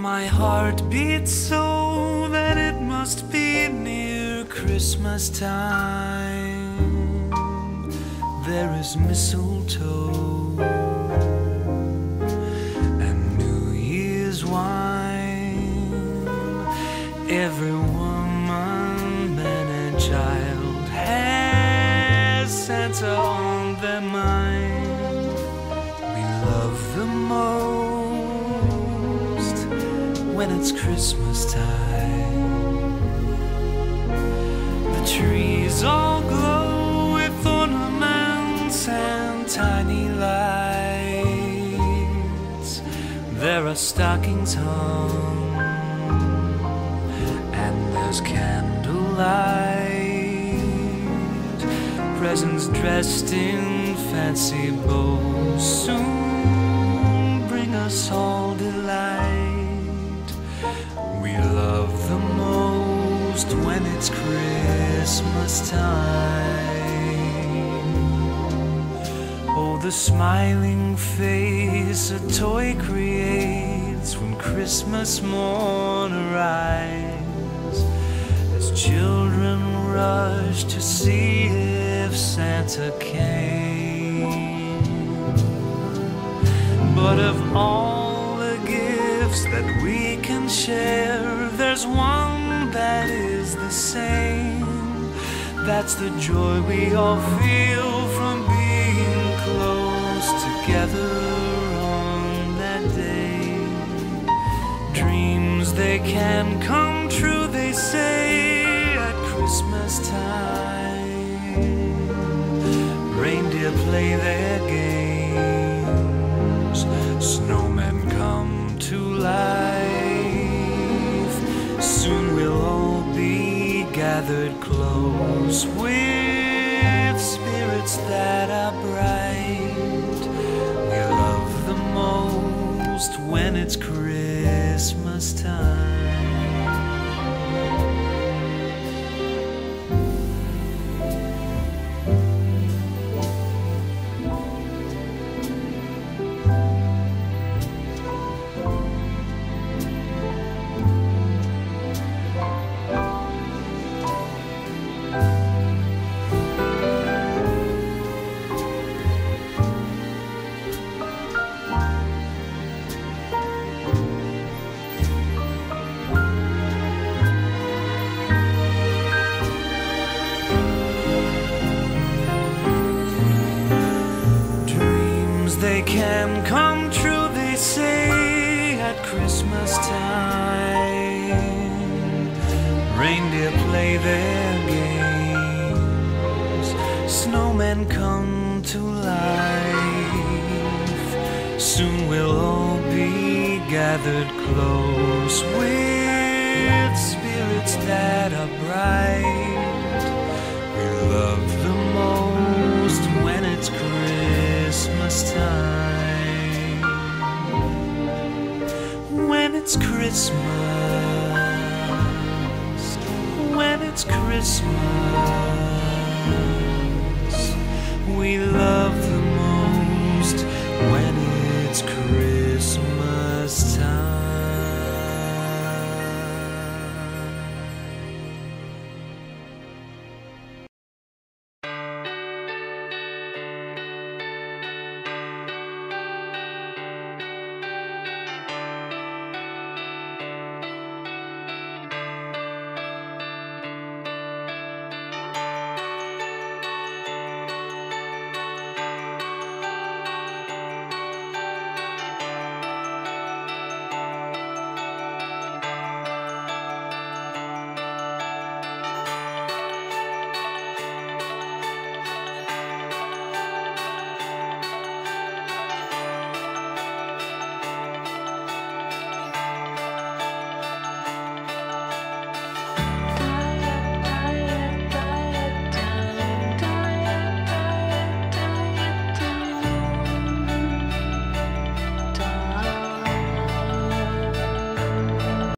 My heart beats so that it must be near Christmas time. There is mistletoe and New Year's wine. Every woman, man and child has Santa on their mind. We love the most when it's Christmas time. The trees all glow with ornaments and tiny lights. There are stockings hung and there's candlelight. Presents dressed in fancy bows soon bring us all delight. We love the most when it's Christmas time. Oh, the smiling face a toy creates when Christmas morn arrives, as children rush to see if Santa came. But of all the gifts that we can share, there's one that is the same. That's the joy we all feel from being close together on that day. Dreams they can come true, they say, at Christmas time. Reindeer play their games, snowmen come to life. Soon we'll all be gathered close with spirits that are bright. We love the most when it's Christmas time. They can come true, they say, at Christmas time. Reindeer play their games, snowmen come to life. Soon we'll all be gathered close with spirits that are bright. We love the most when it's Christmas time. When it's Christmas, when it's Christmas, we love